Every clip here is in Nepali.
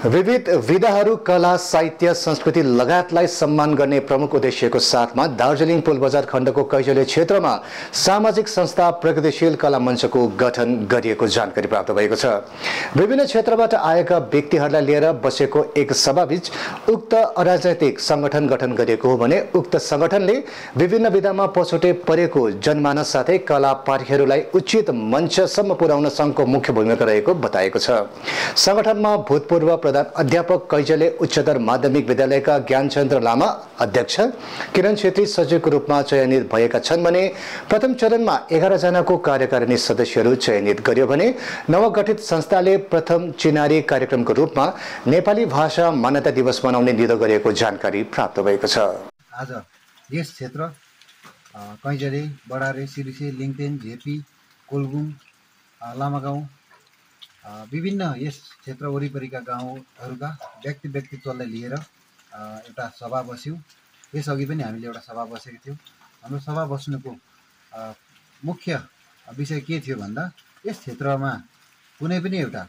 विविध विधाहरू, कला, साहित्य, संस्कृति लगायतलाई सम्मान गर्ने प्रमुख उद्देश्यको साथमा दार्जिलिङ पुलबजार खण्डको कैजले क्षेत्रमा सामाजिक संस्था प्रगतिशील कला मञ्चको गठन गरिएको जानकारी प्राप्त भएको छ। विभिन्न क्षेत्रबाट आएका व्यक्तिहरूलाई लिएर बसेको एक सभाबीच उक्त अराजनैतिक संगठन गठन गरिएको हो भने उक्त संगठनले विभिन्न विधामा पछौटे परेको जनमानस साथै कला पाठीहरूलाई उचित मञ्चसम्म पुर्याउन सङ्घको मुख्य भूमिका रहेको बताएको छ। संगठनमा भूतपूर्व प्रधान अध्यापक कैजले उच्चतर माध्यमिक विद्यालयका ज्ञानचन्द्र लामा अध्यक्ष, किरण छेत्री सचिवको रूपमा चयनित भएका छन् भने प्रथम चरणमा 11 जनाको कार्यकारिणी सदस्यहरू चयनित गरियो भने नवगठित संस्थाले प्रथम चिनारी कार्यक्रमको रूपमा नेपाली भाषा मान्यता दिवस मनाउने निधो गरेको जानकारी प्राप्त भएको छ। आज यस क्षेत्र कैजले, बडारे, सिरिसे, लिङतेन, झेपी, कोलबुङ, लामागाउँ विभिन्न यस क्षेत्र वरिपरिका गाउँहरूका व्यक्तित्वलाई लिएर एउटा सभा बस्यौँ। यसअघि पनि हामीले एउटा सभा बसेको थियौँ। हाम्रो सभा बस्नुको मुख्य विषय के थियो भन्दा यस क्षेत्रमा कुनै पनि एउटा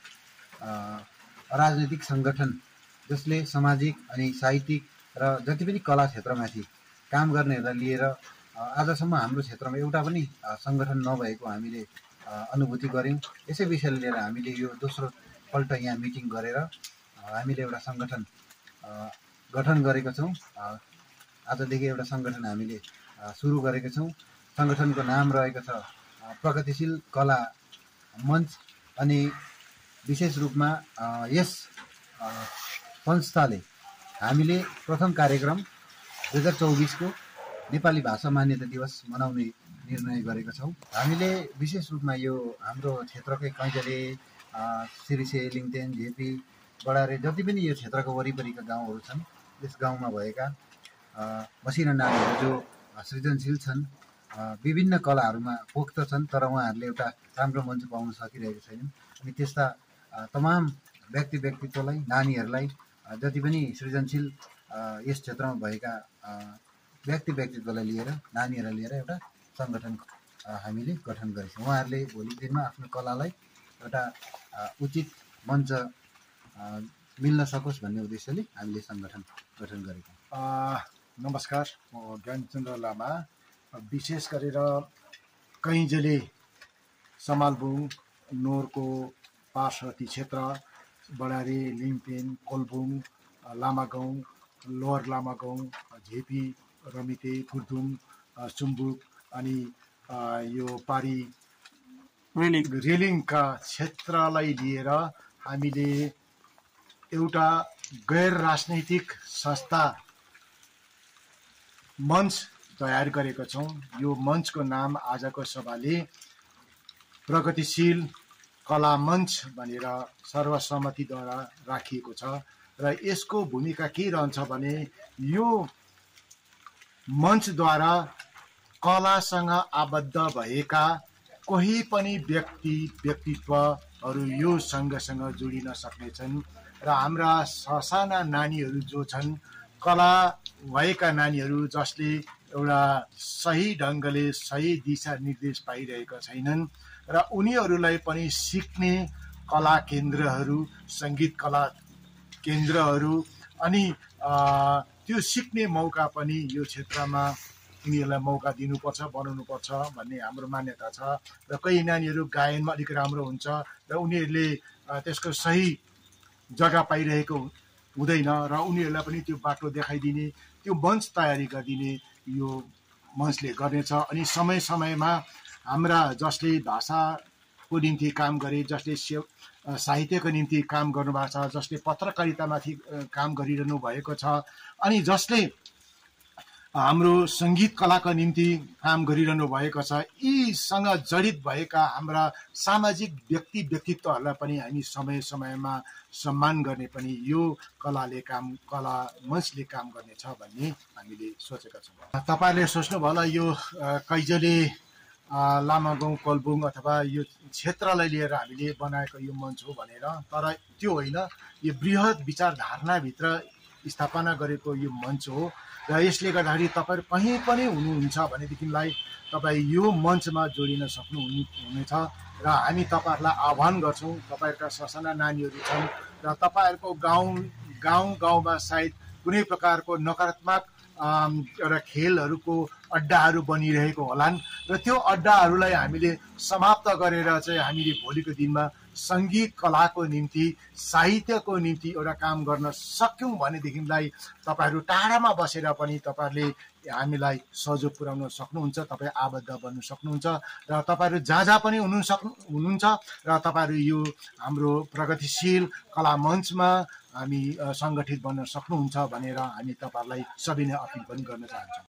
राजनीतिक सङ्गठन जसले सामाजिक अनि साहित्यिक र जति पनि कला क्षेत्रमाथि काम गर्नेहरूलाई लिएर आजसम्म हाम्रो क्षेत्रमा एउटा पनि सङ्गठन नभएको हामीले अनुभूति गऱ्यौँ। यसै विषयलाई लिएर हामीले यो दोस्रो पल्ट यहाँ मिटिङ गरेर हामीले एउटा सङ्गठन गठन गरेका छौँ। आजदेखि एउटा सङ्गठन हामीले सुरु गरेका छौँ। सङ्गठनको नाम रहेको छ प्रगतिशील कला मञ्च अनि विशेष रूपमा यस संस्थाले हामीले प्रथम कार्यक्रम 2024 को नेपाली भाषा मान्यता दिवस मनाउने निर्णय गरेका छौँ। हामीले विशेष रूपमा यो हाम्रो क्षेत्रकै कैजले, सिरिसे, लिङतेन, झेपी, बडारे जति पनि यो क्षेत्रको वरिपरिका गाउँहरू छन्, यस गाउँमा भएका मसिना नानीहरू जो सृजनशील छन्, विभिन्न कलाहरूमा पोख्त छन् तर उहाँहरूले एउटा राम्रो मञ्च पाउन सकिरहेको छैनन्। अनि त्यस्ता तमाम व्यक्तित्वलाई, नानीहरूलाई, जति पनि सृजनशील यस क्षेत्रमा भएका व्यक्तित्वलाई लिएर, नानीहरूलाई लिएर एउटा सङ्गठन हामीले गठन गरेछौँ। उहाँहरूले भोलि दिनमा आफ्नो कलालाई एउटा उचित मञ्च मिल्न सकोस् भन्ने उद्देश्यले हामीले सङ्गठन गठन गरेका छौँ। नमस्कार, म ज्ञानचन्द्र लामा। विशेष गरेर कैजले समालबुङ, नोरको पार्श्ववर्ती क्षेत्र, बडारे, लिङतेन, कोलबुङ, लामागाउँ, लोवर लामागाउँ, झेपी, रमिते, फुर्दुङ, चुम्बुक अनि यो पारी रेलिङका क्षेत्रलाई लिएर हामीले एउटा गैर राजनैतिक संस्था मञ्च तयार गरेका छौँ। यो मञ्चको नाम आजको सभाले प्रगतिशील कला मञ्च भनेर सर्वसम्मतिद्वारा राखिएको छ र यसको भूमिका के रहन्छ भने यो मञ्चद्वारा कलासँग आबद्ध भएका कोही पनि व्यक्तित्वहरू यो सङ्घसँग जोडिन सक्नेछन् र हाम्रा ससाना नानीहरू जो छन्, कला भएका नानीहरू जसले एउटा सही ढङ्गले सही दिशा निर्देश पाइरहेका छैनन् र उनीहरूलाई पनि सिक्ने कला केन्द्रहरू, सङ्गीत कला केन्द्रहरू अनि त्यो सिक्ने मौका पनि यो क्षेत्रमा उनीहरूलाई मौका दिनुपर्छ, बनाउनुपर्छ भन्ने हाम्रो मान्यता छ। र कोही नानीहरू गायनमा अलिक राम्रो हुन्छ र उनीहरूले त्यसको सही जग्गा पाइरहेको हुँदैन र उनीहरूलाई पनि त्यो बाटो देखाइदिने, त्यो मञ्च तयारी गरिदिने यो मञ्चले गर्नेछ। अनि समय समयमा हाम्रा जसले भाषाको निम्ति काम गरे, जसले साहित्यको निम्ति काम गर्नुभएको छ, जसले पत्रकारितामाथि काम गरिरहनु भएको छ अनि जसले हाम्रो सङ्गीत कलाको निम्ति काम गरिरहनु भएको छ, यीसँग जडित भएका हाम्रा सामाजिक व्यक्तित्वहरूलाई पनि हामी समय समयमा सम्मान गर्ने पनि यो कला मञ्चले काम गर्नेछ भन्ने हामीले सोचेका छौँ। तपाईँहरूले सोच्नुभयो होला यो कैजले, लामागाउँ, कोलबुङ अथवा यो क्षेत्रलाई लिएर हामीले बनाएको यो मञ्च हो भनेर, तर त्यो होइन। यो बृहत विचारधारणाभित्र स्थापना गरेको यो मञ्च हो र यसले गर्दाखेरि तपाईँहरू कहीँ पनि हुनुहुन्छ भनेदेखिलाई तपाईँ यो मञ्चमा जोडिन सक्नुहुनेछ र हामी तपाईँहरूलाई आह्वान गर्छौँ। तपाईँहरूका ससाना नानीहरू छन्, र तपाईँहरूको गाउँमा सायद कुनै प्रकारको नकारात्मक एउटा खेलहरूको अड्डाहरू बनिरहेको होलान् र त्यो अड्डाहरूलाई हामीले समाप्त गरेर चाहिँ हामीले भोलिको दिनमा सङ्गीत कलाको निम्ति साहित्यको निम्ति एउटा काम गर्न सक्यौँ भनेदेखिलाई तपाईँहरू टाढामा बसेर पनि तपाईँहरूले हामीलाई सहयोग पुर्याउन सक्नुहुन्छ, तपाईँ आबद्ध बन्न सक्नुहुन्छ र तपाईँहरू जहाँ पनि हुनुहुन्छ र तपाईँहरू यो हाम्रो प्रगतिशील कला मञ्चमा हामी सङ्गठित बन्न सक्नुहुन्छ भनेर हामी तपाईँहरूलाई सबै नै अपिल पनि गर्न चाहन्छौँ।